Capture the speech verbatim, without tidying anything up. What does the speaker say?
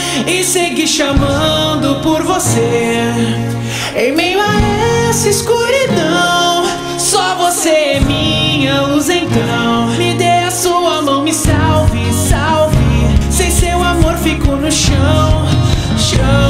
e seguir chamando por você. Em meio a essa escuridão, só você é minha luz, então me dê a sua mão, me salve, salve. Sem seu amor fico no chão, chão.